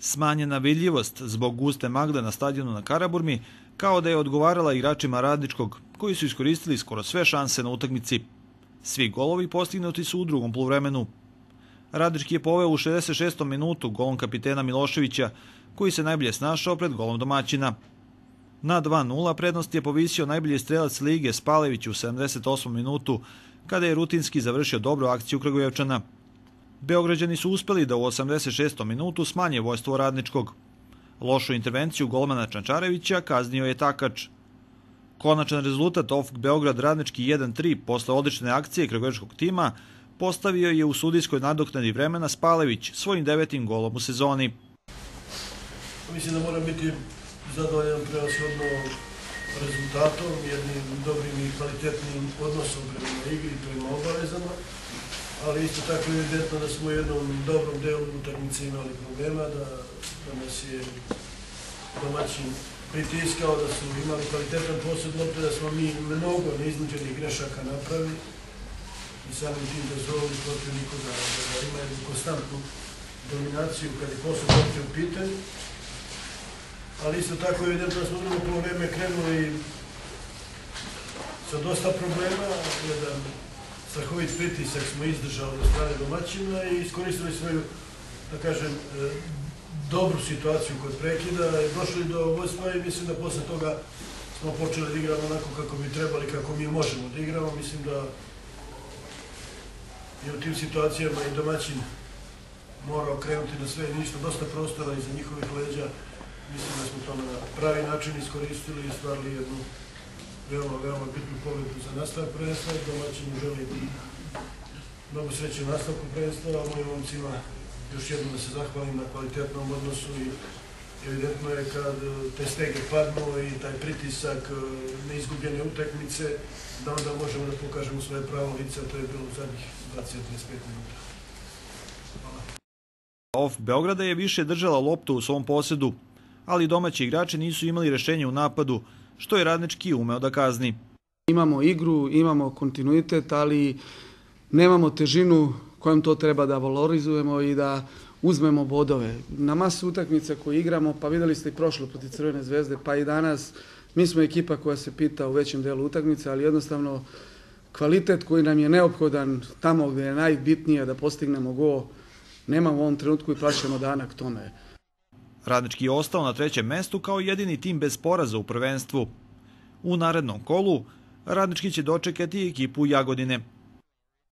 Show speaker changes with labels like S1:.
S1: Smanjena vidljivost zbog guste magle na stadionu na Karaburmi kao da je odgovarala igračima Radničkog, koji su iskoristili skoro sve šanse na utakmici. Svi golovi postignuti su u drugom poluvremenu. Radnički je poveo u 66. minutu golom kapitena Miloševića, koji se najbolje snašao pred golom domaćina. Na 2:0 prednost je povisio najbolji strelac lige Spalević u 78. minutu, kada je rutinski završio dobru akciju Kragujevčana. Beograđani su uspeli da u 86. minutu smanje vojstvo Radničkog. Lošu intervenciju golmana Čančarevića kaznio je Takač. Konačan rezultat OFK Beograd Radnički 1:3 posle odlične akcije kragujevčkog tima postavio je u sudijskoj nadoknadi vremena Spalević svojim 9. golom u sezoni.
S2: Mislim da moram biti zadovoljan prevashodno rezultatom, jednim dobrim i kvalitetnim odnosom prema igri i prema obavezama, ali isto tako je evidentno da smo u jednom dobrom delu utakmice imali problema, da nas je domaćin pritiskao, da su imali kvalitetan posjed lopte, da smo mi mnogo neiznuđenih grešaka napravili i samim tim dozvolili protivniku da ima jednu konstantnu dominaciju kada je posjed lopte u pitanju. Ali isto tako je evidentno da smo u drugo poluvreme krenuli sa dosta problema, jedan strahovit pritisak smo izdržali od strane domaćina i iskoristili svoju, da kažem, dobru situaciju kod prekida i došli do vodstva i mislim da posle toga smo počeli da igramo onako kako bi trebali, kako mi možemo da igramo. Mislim da je u tim situacijama i domaćin morao krenuti na sve i ništa, dosta prostora iza njihovih leđa. Mislim da smo to na pravi način iskoristili i stvarili jednu veoma bitnu pobedu za nastavak prvenstva. Domaćinu želi mnogo sreće u nastavku prvenstva, a mojim momcima još jednom da se zahvalim na kvalitetnom odnosu i evidentno je kad te stege padnu i taj pritisak neizgubljene utakmice, da onda možemo da pokažemo svoje pravo lice, a to je bilo u zadnjih 20-35 minuta. Hvala.
S1: OFK Beograda je više držala loptu u svom posjedu, ali domaći igrači nisu imali rešenje u napadu, što je Radnički umeo da kazni.
S3: Imamo igru, imamo kontinuitet, ali nemamo težinu kojom to treba da valorizujemo i da uzmemo bodove. Na masu utakmica koje igramo, pa videli ste i prošlo protiv Crvene zvezde, pa i danas, mi smo ekipa koja se pita u većem delu utakmice, ali jednostavno kvalitet koji nam je neophodan tamo gde je najbitnije da postignemo gol, nemamo u ovom trenutku i plaćamo danak tome.
S1: Radnički je ostao na 3. mestu kao jedini tim bez poraza u prvenstvu. U narednom kolu Radnički će dočekati ekipu Jagodine.